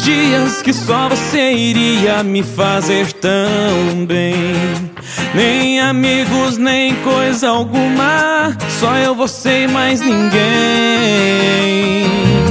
dias que só você iria me fazer tão bem. Nem amigos, nem coisa alguma, só eu, você e mais ninguém.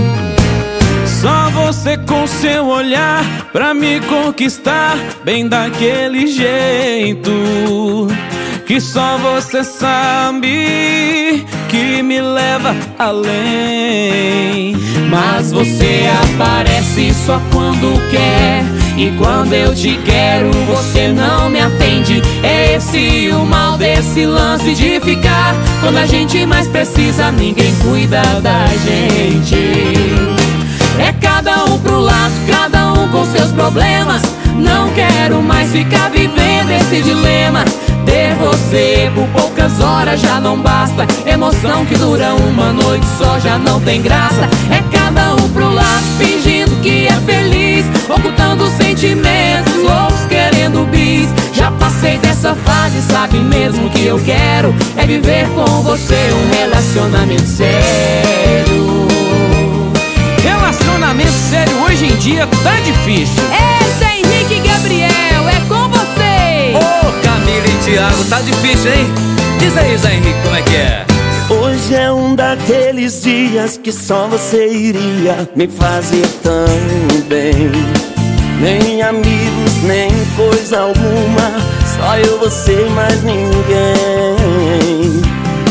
Só você com seu olhar pra me conquistar, bem daquele jeito que só você sabe, que me leva além. Mas você aparece só quando quer, e quando eu te quero você não me atende. É esse o mal desse lance de ficar, quando a gente mais precisa ninguém cuida da gente. É cada um pro lado, cada um com seus problemas. Não quero mais ficar vivendo esse dilema. Ter você por poucas horas já não basta. Emoção que dura uma noite só já não tem graça. É cada um pro lado, fingindo que é feliz, ocultando sentimentos, loucos querendo bis. Já passei dessa fase, sabe mesmo que eu quero é viver com você um relacionamento sério. Relacionamento sério hoje em dia tá difícil. Zé Henrique e Gabriel, é com você. Ô, Camila e Thiago, tá difícil, hein? Diz aí, Zé Henrique, como é que é? Hoje é um daqueles dias que só você iria me fazer tão bem. Nem amigos, nem coisa alguma, só eu, você e mais ninguém.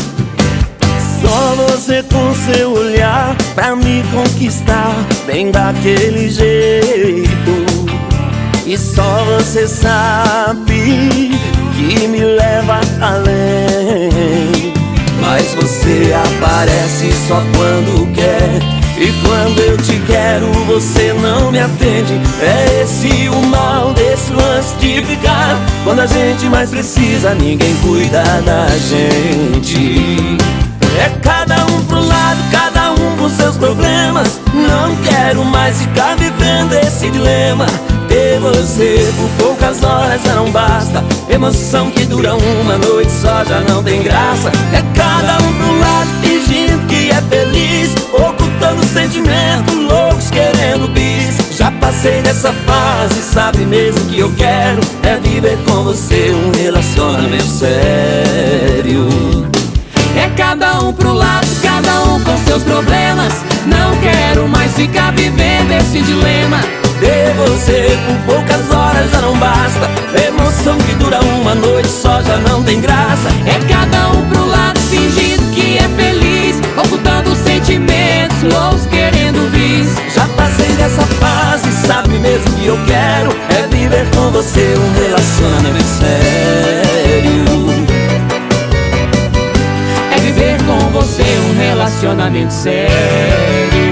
Só você com seu olhar pra me conquistar, bem daquele jeito, e só você sabe, que me leva além. Mas você aparece só quando quer, e quando eu te quero você não me atende. É esse o mal desse lance de ficar, quando a gente mais precisa ninguém cuida da gente. É cada um pro lado, cada um com seus problemas. Não quero mais ficar vivendo esse dilema. Ter você por poucas horas já não basta. Emoção que dura uma noite só já não tem graça. É cada um pro lado, fingindo que é feliz, ocultando sentimentos, loucos querendo bis. Já passei dessa fase, sabe mesmo que eu quero é viver com você um relacionamento sério. É cada um pro lado, cada um com seus problemas. Não quero mais ficar vivendo esse dilema. Ter você por poucas horas já não basta. Emoção que dura uma noite só já não tem graça. É cada um pro lado, fingindo que é feliz, ocultando sentimentos, loucos querendo bis. Já passei dessa fase, sabe mesmo que eu quero é viver com você um relacionamento sério. Viver com você um relacionamento sério.